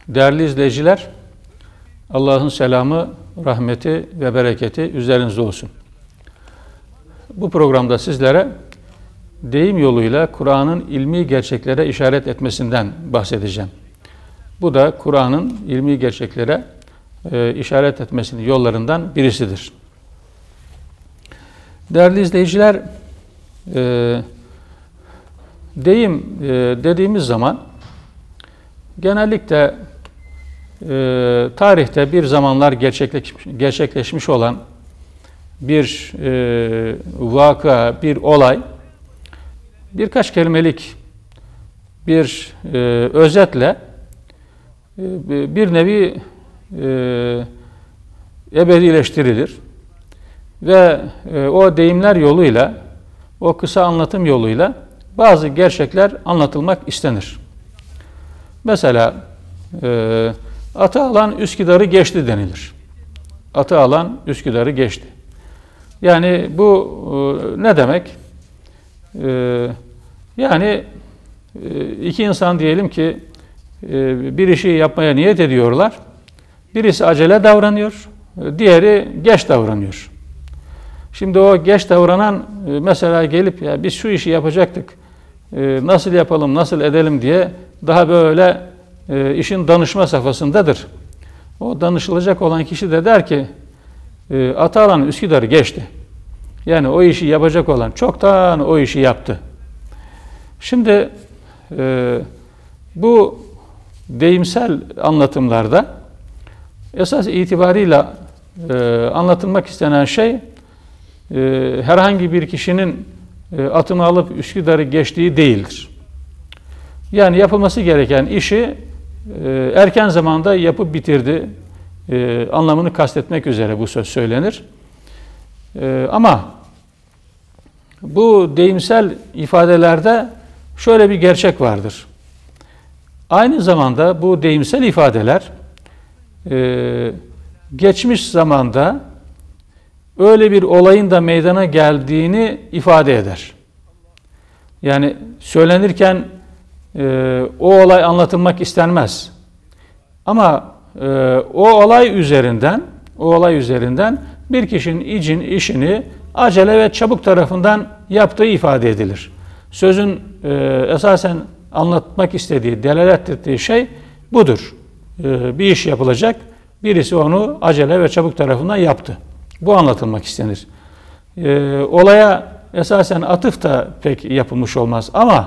Değerli izleyiciler, Allah'ın selamı, rahmeti ve bereketi üzerinize olsun. Bu programda sizlere deyim yoluyla Kur'an'ın ilmi gerçeklere işaret etmesinden bahsedeceğim. Bu da Kur'an'ın ilmi gerçeklere işaret etmesinin yollarından birisidir. Değerli izleyiciler, deyim dediğimiz zaman genellikle tarihte bir zamanlar gerçekleşmiş olan bir vaka, bir olay, birkaç kelimelik bir özetle bir nevi ebedileştirilir ve o deyimler yoluyla, o kısa anlatım yoluyla bazı gerçekler anlatılmak istenir. Mesela atı alan Üsküdar'ı geçti denilir. Atı alan Üsküdar'ı geçti. Yani bu ne demek? Yani iki insan diyelim ki bir işi yapmaya niyet ediyorlar. Birisi acele davranıyor, diğeri geç davranıyor. Şimdi o geç davranan mesela gelip ya biz şu işi yapacaktık, nasıl yapalım, nasıl edelim diye daha böyle işin danışma safhasındadır. O danışılacak olan kişi de der ki atı alan Üsküdar'ı geçti. Yani o işi yapacak olan çoktan o işi yaptı. Şimdi bu deyimsel anlatımlarda esas itibarıyla anlatılmak istenen şey herhangi bir kişinin atını alıp Üsküdar'ı geçtiği değildir. Yani yapılması gereken işi erken zamanda yapıp bitirdi anlamını kastetmek üzere bu söz söylenir. Ama bu deyimsel ifadelerde şöyle bir gerçek vardır. Aynı zamanda bu deyimsel ifadeler geçmiş zamanda öyle bir olayın da meydana geldiğini ifade eder. Yani söylenirken o olay anlatılmak istenmez. Ama o olay üzerinden bir kişinin işini acele ve çabuk tarafından yaptığı ifade edilir. Sözün esasen anlatmak istediği, delalet ettiği şey budur. Bir iş yapılacak, birisi onu acele ve çabuk tarafından yaptı. Bu anlatılmak istenir. Olaya esasen atıf da pek yapılmış olmaz ama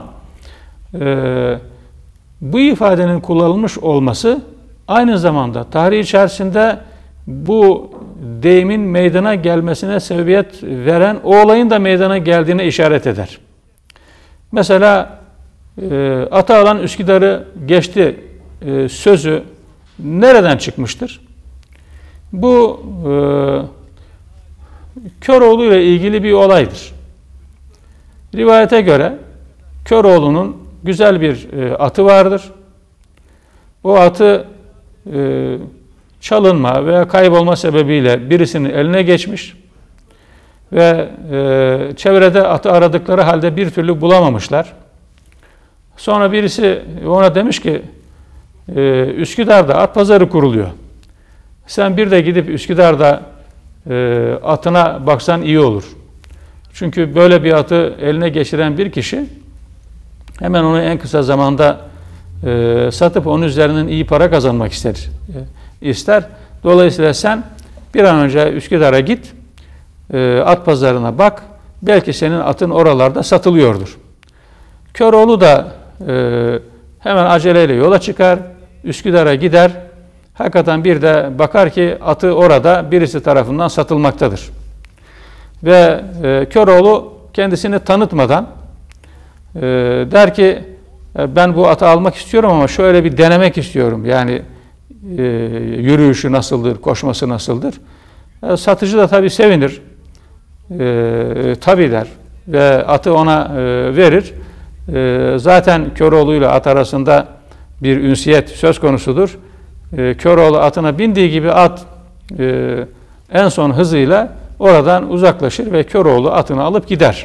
bu ifadenin kullanılmış olması aynı zamanda tarih içerisinde bu deyimin meydana gelmesine sebebiyet veren o olayın da meydana geldiğine işaret eder. Mesela atı alan Üsküdar'ı geçti sözü nereden çıkmıştır? Bu Köroğlu ile ilgili bir olaydır. Rivayete göre Köroğlu'nun güzel bir atı vardır. O atı çalınma veya kaybolma sebebiyle birisinin eline geçmiş ve çevrede atı aradıkları halde bir türlü bulamamışlar. Sonra birisi ona demiş ki Üsküdar'da at pazarı kuruluyor. Sen bir de gidip Üsküdar'da atına baksan iyi olur. Çünkü böyle bir atı eline geçiren bir kişi hemen onu en kısa zamanda satıp onun üzerinden iyi para kazanmak ister. Dolayısıyla sen bir an önce Üsküdar'a git, at pazarına bak, belki senin atın oralarda satılıyordur. Köroğlu da hemen aceleyle yola çıkar, Üsküdar'a gider, hakikaten bir de bakar ki atı orada birisi tarafından satılmaktadır. Ve Köroğlu kendisini tanıtmadan der ki ben bu atı almak istiyorum ama şöyle bir denemek istiyorum. Yani yürüyüşü nasıldır, koşması nasıldır? Satıcı da tabii sevinir. Tabii der ve atı ona verir. Zaten Köroğlu ile at arasında bir ünsiyet söz konusudur. Köroğlu atına bindiği gibi at en son hızıyla oradan uzaklaşır ve Köroğlu atını alıp gider.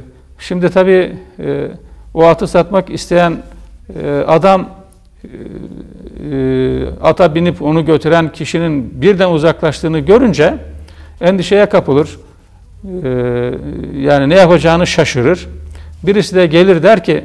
Şimdi tabii o atı satmak isteyen adam ata binip onu götüren kişinin birden uzaklaştığını görünce endişeye kapılır. Yani ne yapacağını şaşırır. Birisi de gelir der ki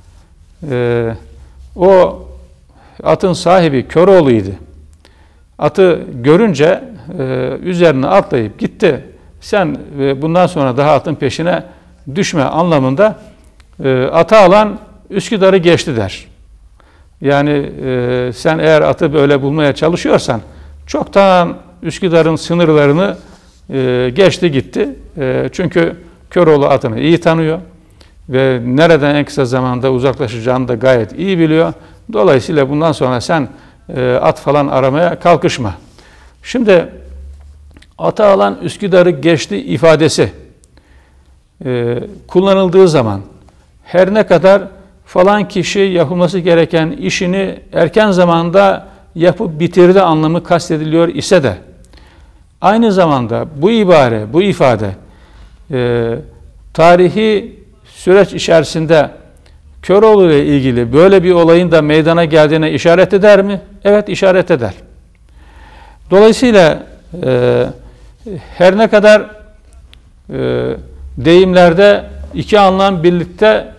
o atın sahibi Köroğlu'ydu. Atı görünce üzerine atlayıp gitti. Sen bundan sonra daha atın peşine düşme anlamında atı alan Üsküdar'ı geçti der. Yani sen eğer atı böyle bulmaya çalışıyorsan çoktan Üsküdar'ın sınırlarını geçti gitti. Çünkü Köroğlu atını iyi tanıyor ve nereden en kısa zamanda uzaklaşacağını da gayet iyi biliyor. Dolayısıyla bundan sonra sen at falan aramaya kalkışma. Şimdi atı alan Üsküdar'ı geçti ifadesi kullanıldığı zaman her ne kadar falan kişi yapılması gereken işini erken zamanda yapıp bitirdi anlamı kastediliyor ise de aynı zamanda bu ibare, bu ifade tarihi süreç içerisinde Köroğlu ile ilgili böyle bir olayın da meydana geldiğine işaret eder mi? Evet, işaret eder. Dolayısıyla her ne kadar deyimlerde iki anlam birlikte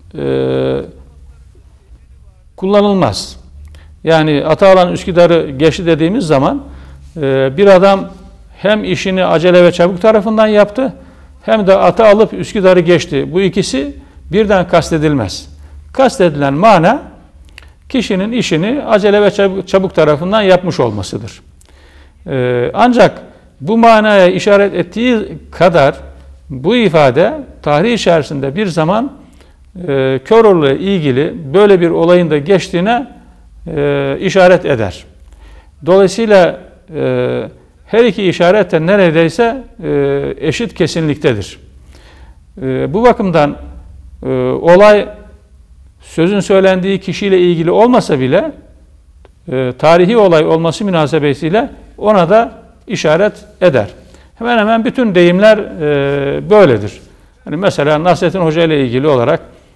kullanılmaz. Yani atı alan Üsküdar'ı geçti dediğimiz zaman bir adam hem işini acele ve çabuk tarafından yaptı hem de atı alıp Üsküdar'ı geçti. Bu ikisi birden kastedilmez. Kastedilen mana kişinin işini acele ve çabuk tarafından yapmış olmasıdır. Ancak bu manaya işaret ettiği kadar bu ifade tarih içerisinde bir zaman Köroğlu ile ilgili böyle bir olayın da geçtiğine işaret eder. Dolayısıyla her iki işaret de neredeyse eşit kesinliktedir. Bu bakımdan olay sözün söylendiği kişiyle ilgili olmasa bile tarihi olay olması münasebetiyle ona da işaret eder. Hemen hemen bütün deyimler böyledir. Hani mesela Nasrettin Hoca ile ilgili olarak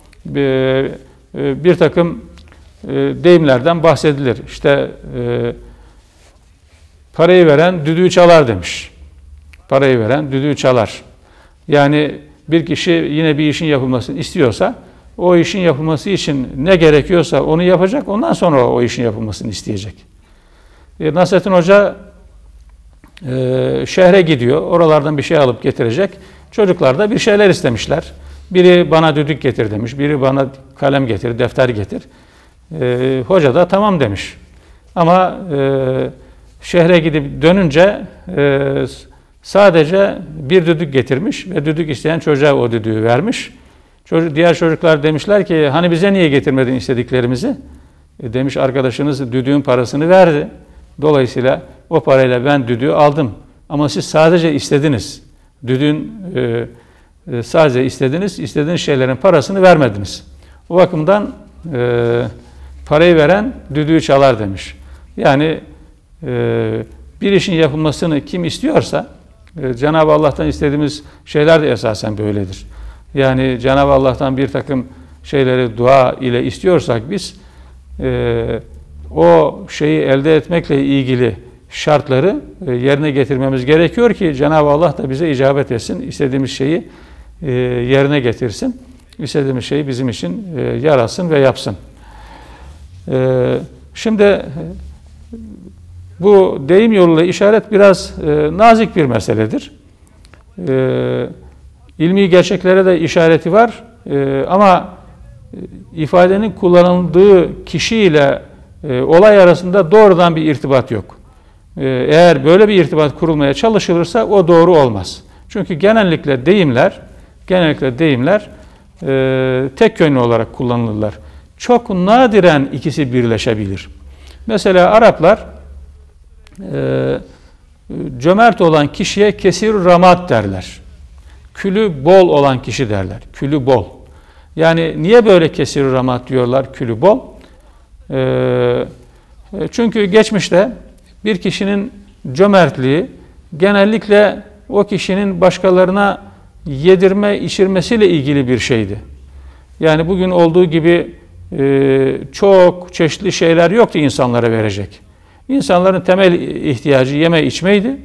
bir takım deyimlerden bahsedilir. İşte parayı veren düdüğü çalar demiş. Parayı veren düdüğü çalar. Yani bir kişi yine bir işin yapılmasını istiyorsa o işin yapılması için ne gerekiyorsa onu yapacak. Ondan sonra o işin yapılmasını isteyecek. Nasrettin Hoca şehre gidiyor. Oralardan bir şey alıp getirecek. Çocuklar da bir şeyler istemişler. Biri bana düdük getir demiş. Biri bana kalem getir, defter getir. Hoca da tamam demiş. Ama şehre gidip dönünce sadece bir düdük getirmiş ve düdük isteyen çocuğa o düdüğü vermiş. Diğer çocuklar demişler ki hani bize niye getirmedin istediklerimizi? Demiş arkadaşınız düdüğün parasını verdi. Dolayısıyla o parayla ben düdüğü aldım. Ama siz sadece istediniz. Düdüğün sadece istediğiniz şeylerin parasını vermediniz. O bakımdan parayı veren düdüğü çalar demiş. Yani bir işin yapılmasını kim istiyorsa Cenab-ı Allah'tan istediğimiz şeyler de esasen böyledir. Yani Cenab-ı Allah'tan bir takım şeyleri dua ile istiyorsak biz o şeyi elde etmekle ilgili şartları yerine getirmemiz gerekiyor ki Cenab-ı Allah da bize icabet etsin. İstediğimiz şeyi yerine getirsin. İstediğimiz şeyi bizim için yarasın ve yapsın. Şimdi bu deyim yoluyla işaret biraz nazik bir meseledir. İlmi gerçeklere de işareti var ama ifadenin kullanıldığı kişiyle olay arasında doğrudan bir irtibat yok. Eğer böyle bir irtibat kurulmaya çalışılırsa o doğru olmaz. Çünkü genellikle deyimler tek yönlü olarak kullanılırlar. Çok nadiren ikisi birleşebilir. Mesela Araplar cömert olan kişiye kesir ramat derler. Külü bol olan kişi derler. Külü bol. Yani niye böyle kesir ramat diyorlar, külü bol? Çünkü geçmişte bir kişinin cömertliği genellikle o kişinin başkalarına yedirme, içirmesiyle ilgili bir şeydi. Yani bugün olduğu gibi çok çeşitli şeyler yoktu insanlara verecek. İnsanların temel ihtiyacı yeme içmeydi.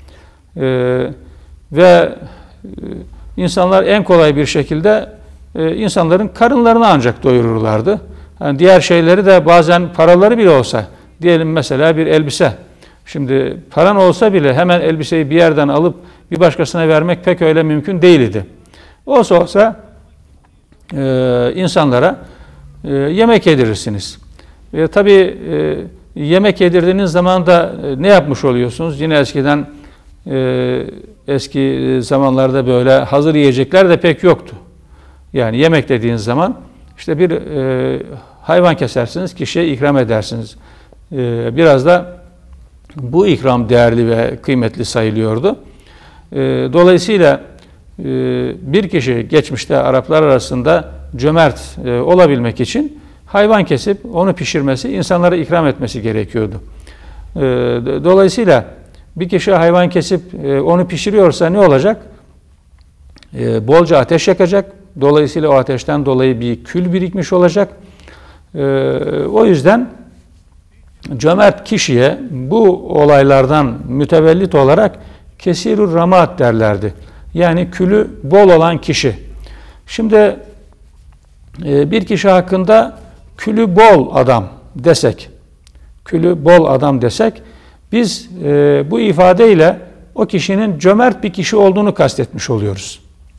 Ve insanlar en kolay bir şekilde insanların karınlarını ancak doyururlardı. Yani diğer şeyleri de bazen paraları bile olsa, diyelim mesela bir elbise. Şimdi paran olsa bile hemen elbiseyi bir yerden alıp bir başkasına vermek pek öyle mümkün değildi. Olsa insanlara yemek yedirirsiniz. Tabii yemek yedirdiğiniz zaman da ne yapmış oluyorsunuz? Yine eskiden eski zamanlarda böyle hazır yiyecekler de pek yoktu. Yani yemek dediğiniz zaman işte bir hayvan kesersiniz, kişiye ikram edersiniz. Biraz da bu ikram değerli ve kıymetli sayılıyordu. Dolayısıyla bir kişi geçmişte Araplar arasında cömert olabilmek için hayvan kesip onu pişirmesi, insanlara ikram etmesi gerekiyordu. Dolayısıyla bir kişi hayvan kesip onu pişiriyorsa ne olacak? Bolca ateş yakacak. Dolayısıyla o ateşten dolayı bir kül birikmiş olacak. O yüzden cömert kişiye bu olaylardan mütevellit olarak kesirur ramat derlerdi. Yani külü bol olan kişi. Şimdi bir kişi hakkında külü bol adam desek, biz bu ifadeyle o kişinin cömert bir kişi olduğunu kastetmiş oluyoruz.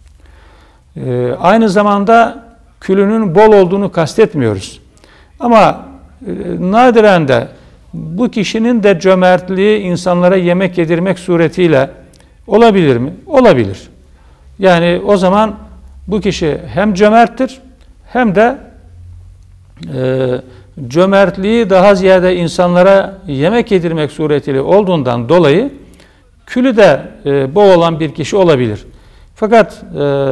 Aynı zamanda külünün bol olduğunu kastetmiyoruz. Ama nadiren de bu kişinin de cömertliği insanlara yemek yedirmek suretiyle olabilir mi? Olabilir. Yani o zaman bu kişi hem cömerttir hem de cömertliği daha ziyade insanlara yemek yedirmek suretiyle olduğundan dolayı külü de bol olan bir kişi olabilir. Fakat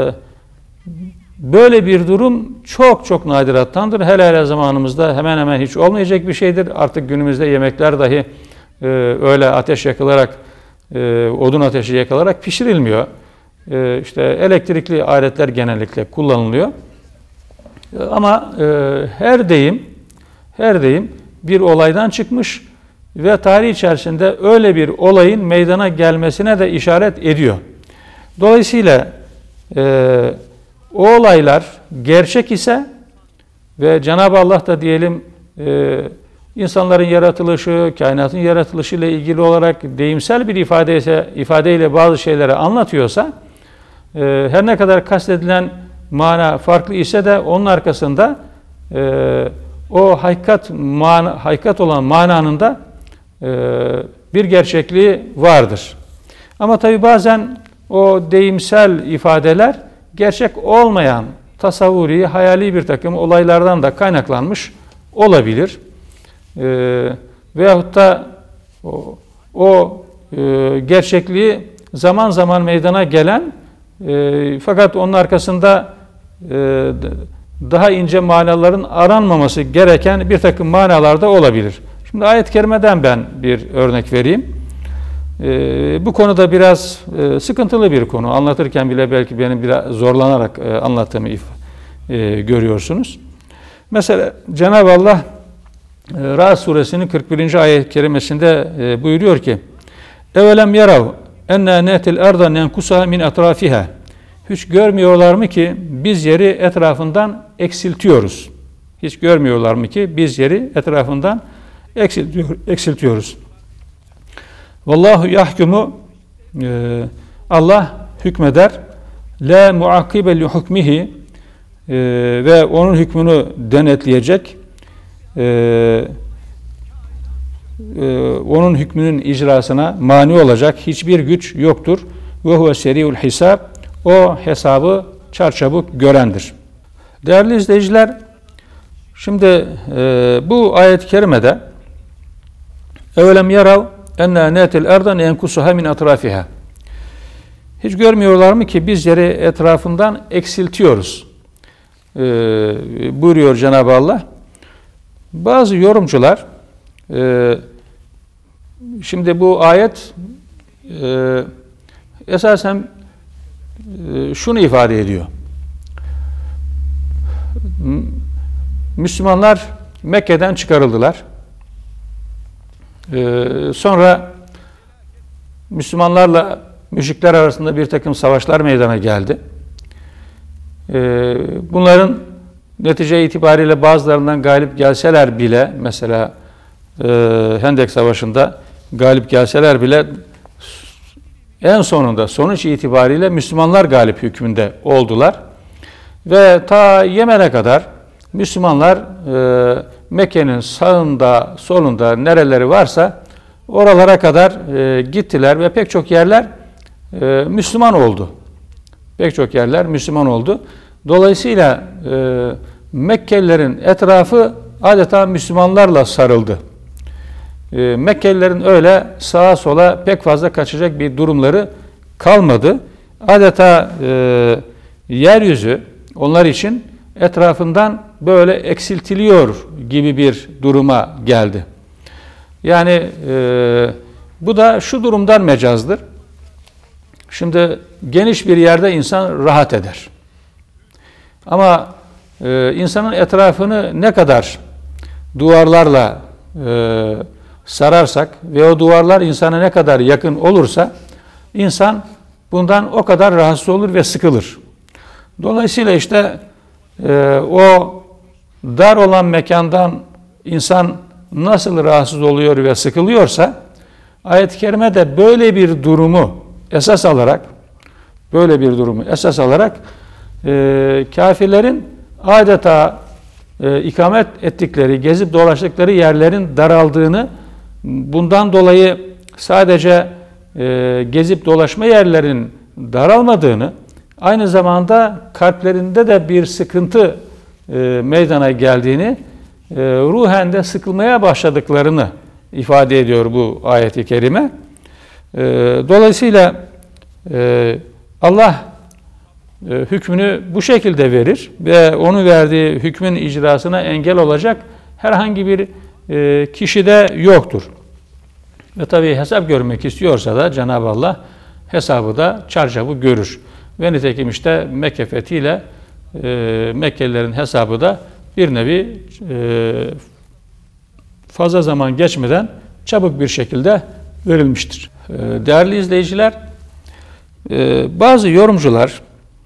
böyle bir durum çok çok nadirattandır. Hele zamanımızda hemen hemen hiç olmayacak bir şeydir. Artık günümüzde yemekler dahi öyle ateş yakılarak, odun ateşi yakılarak pişirilmiyor. İşte elektrikli aletler genellikle kullanılıyor. Ama her deyim bir olaydan çıkmış ve tarih içerisinde öyle bir olayın meydana gelmesine de işaret ediyor. Dolayısıyla o olaylar gerçek ise ve Cenab-ı Allah da diyelim insanların yaratılışı, kainatın yaratılışı ile ilgili olarak deyimsel bir ifadeyle bazı şeyleri anlatıyorsa, her ne kadar kastedilen mana farklı ise de onun arkasında o hakikat olan mananın da bir gerçekliği vardır. Ama tabi bazen o deyimsel ifadeler gerçek olmayan tasavvuri, hayali bir takım olaylardan da kaynaklanmış olabilir. Veyahut da o gerçekliği zaman zaman meydana gelen fakat onun arkasında daha ince manaların aranmaması gereken bir takım manalar da olabilir. Şimdi ayet-i kerimeden ben bir örnek vereyim. Bu konuda biraz sıkıntılı bir konu. Anlatırken bile belki benim biraz zorlanarak anlattığımı görüyorsunuz. Mesela Cenab-ı Allah Ra'd suresinin 41. ayet-i kerimesinde buyuruyor ki: "Evelem yarav enna netil arda nenkusaha min etrafiha." Hiç görmüyorlar mı ki biz yeri etrafından eksiltiyoruz? Hiç görmüyorlar mı ki biz yeri etrafından eksiltiyoruz? Vallahu yahkumu, Allah hükmeder. La muakibe li hukmihi, ve onun hükmünü denetleyecek, onun hükmünün icrasına mani olacak hiçbir güç yoktur. Ve huve seri'ul hisab, o hesabı çarçabuk görendir. Değerli izleyiciler, şimdi bu ayet-i kerimede evelem yarav enna netil erdan enkusuha min atrafiha. Hiç görmüyorlar mı ki biz yeri etrafından eksiltiyoruz? Buyuruyor Cenab-ı Allah. Bazı yorumcular şimdi bu ayet esasen şunu ifade ediyor. Müslümanlar Mekke'den çıkarıldılar. Sonra Müslümanlarla müşrikler arasında bir takım savaşlar meydana geldi. Bunların netice itibariyle bazılarından galip gelseler bile, mesela Hendek Savaşı'nda galip gelseler bile en sonunda sonuç itibariyle Müslümanlar galip hükmünde oldular. Ve ta Yemen'e kadar Müslümanlar Mekke'nin sağında, solunda nereleri varsa oralara kadar gittiler ve pek çok yerler Müslüman oldu. Pek çok yerler Müslüman oldu. Dolayısıyla Mekkelilerin etrafı adeta Müslümanlarla sarıldı. Mekkelilerin öyle sağa sola pek fazla kaçacak bir durumları kalmadı. Adeta yeryüzü onlar için etrafından böyle eksiltiliyor gibi bir duruma geldi. Yani bu da şu durumdan mecazdır. Şimdi geniş bir yerde insan rahat eder. Ama insanın etrafını ne kadar duvarlarla sararsak ve o duvarlar insana ne kadar yakın olursa insan bundan o kadar rahatsız olur ve sıkılır. Dolayısıyla işte o dar olan mekandan insan nasıl rahatsız oluyor ve sıkılıyorsa ayet-i kerime de böyle bir durumu esas alarak kafirlerin adeta ikamet ettikleri, gezip dolaştıkları yerlerin daraldığını, bundan dolayı sadece gezip dolaşma yerlerin daralmadığını, aynı zamanda kalplerinde de bir sıkıntı meydana geldiğini, ruhen de sıkılmaya başladıklarını ifade ediyor bu ayet-i kerime. Dolayısıyla Allah hükmünü bu şekilde verir ve onu verdiği hükmün icrasına engel olacak herhangi bir kişi de yoktur. Ve tabii hesap görmek istiyorsa da Cenab-ı Allah hesabı da çarçabuk görür. Ve nitekim işte Mekke fethiyle Mekkelilerin hesabı da bir nevi fazla zaman geçmeden çabuk bir şekilde verilmiştir. Değerli izleyiciler, bazı yorumcular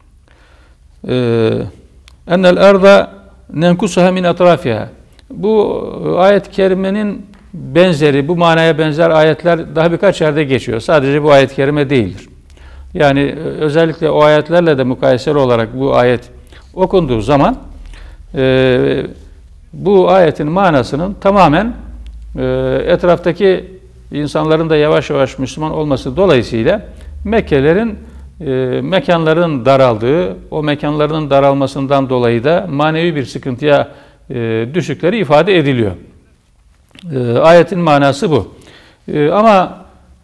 ennel erda nenkusuha min etrafiha, bu ayet-i kerimenin benzeri, bu manaya benzer ayetler daha birkaç yerde geçiyor. Sadece bu ayet-i kerime değildir. Yani özellikle o ayetlerle de mukayeseli olarak bu ayet okunduğu zaman bu ayetin manasının tamamen etraftaki insanların da yavaş yavaş Müslüman olması dolayısıyla Mekkelilerin mekanların daraldığı, o mekanların daralmasından dolayı da manevi bir sıkıntıya düştükleri ifade ediliyor. Ayetin manası bu. Ama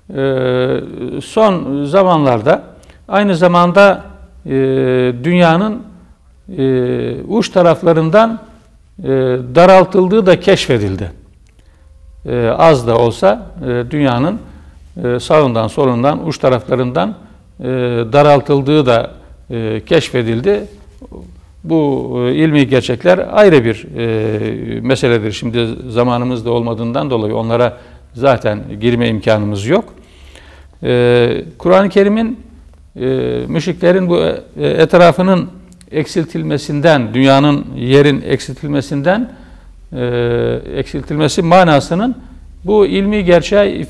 son zamanlarda aynı zamanda dünyanın uç taraflarından daraltıldığı da keşfedildi. Az da olsa dünyanın sağından solundan uç taraflarından daraltıldığı da keşfedildi. Bu ilmi gerçekler ayrı bir meseledir. Şimdi zamanımız da olmadığından dolayı onlara zaten girme imkanımız yok. Kur'an-ı Kerim'in müşriklerin bu etrafının eksiltilmesinden, dünyanın, yerin eksiltilmesi manasının bu ilmi gerçeği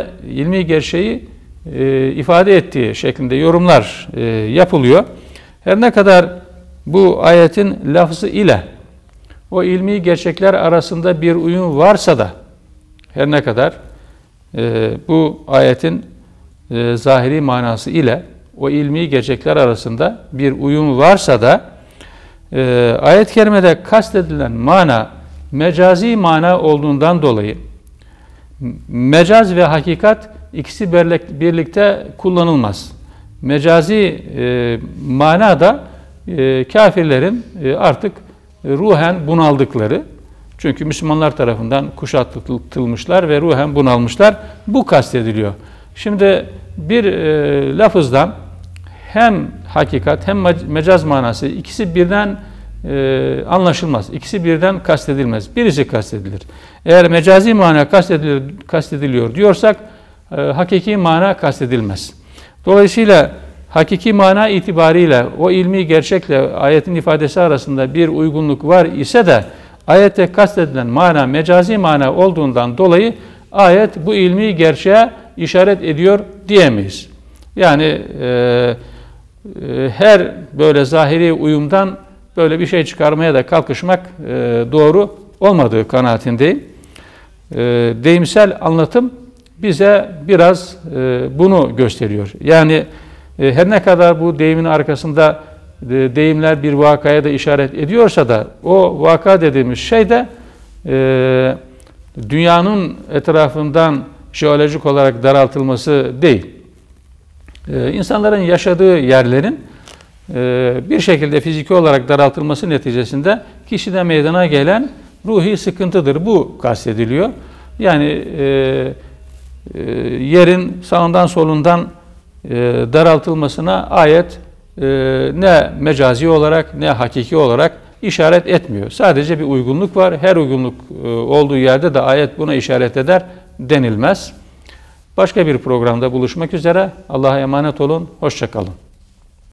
ifade ettiği şeklinde yorumlar yapılıyor. Her ne kadar bu ayetin lafzı ile o ilmi gerçekler arasında bir uyum varsa da, her ne kadar bu ayetin zahiri manası ile o ilmi gerçekler arasında bir uyum varsa da ayet-i kerimede kastedilen mana mecazi mana olduğundan dolayı mecaz ve hakikat ikisi birlikte kullanılmaz. Mecazi manada kafirlerin artık ruhen bunaldıkları, çünkü Müslümanlar tarafından kuşatılmışlar ve ruhen bunalmışlar, bu kastediliyor. Şimdi bir lafızdan hem hakikat hem mecaz manası ikisi birden anlaşılmaz. İkisi birden kastedilmez. Birisi kastedilir. Eğer mecazi mana kastediliyor diyorsak hakiki mana kastedilmez. Dolayısıyla hakiki mana itibariyle o ilmi gerçekle ayetin ifadesi arasında bir uygunluk var ise de ayette kastedilen mana mecazi mana olduğundan dolayı ayet bu ilmi gerçeğe işaret ediyor diyemeyiz. Yani her böyle zahiri uyumdan böyle bir şey çıkarmaya da kalkışmak doğru olmadığı kanaatindeyim. Deyimsel anlatım bize biraz bunu gösteriyor. Yani her ne kadar bu deyimin arkasında deyimler bir vakaya da işaret ediyorsa da o vaka dediğimiz şey de dünyanın etrafından jeolojik olarak daraltılması değil. İnsanların yaşadığı yerlerin bir şekilde fiziki olarak daraltılması neticesinde kişide meydana gelen ruhi sıkıntıdır. Bu kastediliyor. Yani yerin sağından solundan daraltılmasına ayet ne mecazi olarak ne hakiki olarak işaret etmiyor. Sadece bir uygunluk var. Her uygunluk olduğu yerde de ayet buna işaret eder denilmez. Başka bir programda buluşmak üzere. Allah'a emanet olun. Hoşça kalın.